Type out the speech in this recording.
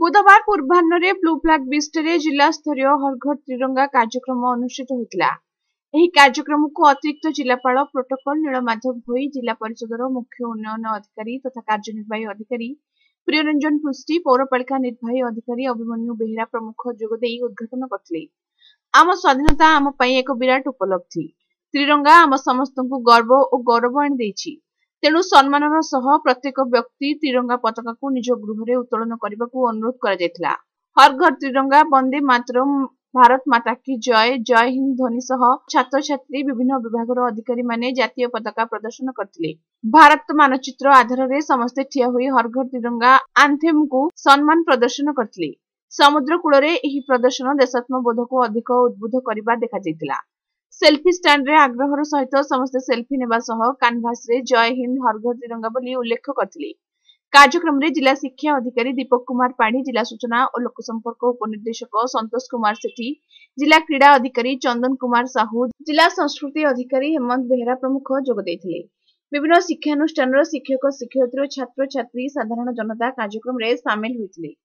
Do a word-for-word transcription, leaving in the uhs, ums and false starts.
बुधवार पूर्वाह्न blue flag विस्टरे जिला स्तरीय हर घर त्रिरंगा कार्यक्रम अनुष्ठित होता। ଏହି କାର୍ଯ୍ୟକ୍ରମକୁ ଅତିରିକ୍ତ ଜିଲ୍ଲାପାଳ ପ୍ରୋଟୋକଲ ନୀଳମାଧବ ଭୋଇ, ଜିଲ୍ଲା ପରିଷଦର ମୁଖ୍ୟ ଉନ୍ନୟନ ଅଧିକାରୀ ତଥା କାର୍ଯ୍ୟନିର୍ବାହୀ ଅଧିକାରୀ ପ୍ରିୟରଞ୍ଜନ ପୃଷ୍ଟି, ପୌରପାଳିକା ନିର୍ବାହୀ ଅଧିକାରୀ ଅଭିମନ୍ୟୁ ବେହେରା ପ୍ରମୁଖ ଯୋଗଦେଇ ଉଦ୍ଘାଟନ କରିଥିଲେ। ଆମ ସ୍ୱାଧୀନତା ଆମ ପାଇଁ ଏକ ବିରାଟ ଉପଲବ୍ଧି। ତ୍ରିରଙ୍ଗା ଆମ ସମସ୍ତଙ୍କୁ ଗର୍ବ ଓ ଗୌରବ ଆଣିଦେଇଛି। ତେଣୁ ସମ୍ମାନର ସହ ପ୍ରତ୍ୟେକ ବ୍ୟକ୍ତି ତ୍ରିରଙ୍ଗା ପତାକାକୁ ନିଜ ଗୃହରେ ଉତ୍ତୋଳନ କରିବାକୁ ଅନୁରୋଧ କରାଯାଇଥିଲା। ହର ଘର ତ୍ରିରଙ୍ଗା, ବନ୍ଦେ ମାତରମ୍, ଭାରତ ମାତା କି ଜୟ, ଜୟ ହିନ୍ଦ ଧ୍ୱନି ସହ ଛାତ୍ରଛାତ୍ରୀ, ବିଭିନ୍ନ ବିଭାଗର ଅଧିକାରୀମାନେ ଜାତୀୟ ପତାକା ପ୍ରଦର୍ଶନ କରିଥିଲେ। ଭାରତ ମାନଚିତ୍ର ଆଧାରରେ ସମସ୍ତେ ଠିଆ ହୋଇ ହର ଘର ତ୍ରିରଙ୍ଗା ଆନ୍ଥେମ୍କୁ ସମ୍ମାନ ପ୍ରଦର୍ଶନ କରିଥିଲେ। ସମୁଦ୍ର କୂଳରେ ଏହି ପ୍ରଦର୍ଶନ ଦେଶାତ୍ମବୋଧକୁ ଅଧିକ ଉଦ୍ବୁଦ୍ଧ କରିବା ଦେଖାଯାଇଥିଲା। ସେଲ୍ଫି ଷ୍ଟାଣ୍ଡରେ ଆଗ୍ରହର ସହିତ ସମସ୍ତେ ସେଲ୍ଫି ନେବା ସହ କାନଭାସରେ ଜୟ ହିନ୍ଦ, ହର ଘର ତ୍ରିରଙ୍ଗା ବୋଲି ଉଲ୍ଲେଖ କରିଥିଲେ। କାର୍ଯ୍ୟକ୍ରମରେ ଜିଲ୍ଲା ଶିକ୍ଷା ଅଧିକାରୀ ଦୀପକ କୁମାର ପାଢୀ, ଜିଲ୍ଲା ସୂଚନା ଓ ଲୋକସମ୍ପର୍କ ଉପନିର୍ଦ୍ଦେଶକ ସନ୍ତୋଷ କୁମାର ସେଠୀ, ଜିଲ୍ଲା କ୍ରୀଡ଼ା ଅଧିକାରୀ ଚନ୍ଦନ କୁମାର ସାହୁ, ଜିଲ୍ଲା ସଂସ୍କୃତି ଅଧିକାରୀ ହେମନ୍ତ ବେହେରା ପ୍ରମୁଖ ଯୋଗ ଦେଇଥିଲେ। ବିଭିନ୍ନ ଶିକ୍ଷାନୁଷ୍ଠାନର ଶିକ୍ଷକ, ଶିକ୍ଷୟିତ୍ରୀ ଓ ଛାତ୍ରଛାତ୍ରୀ, ସାଧାରଣ ଜନତା କାର୍ଯ୍ୟକ୍ରମରେ ସାମିଲ ହୋଇଥିଲେ।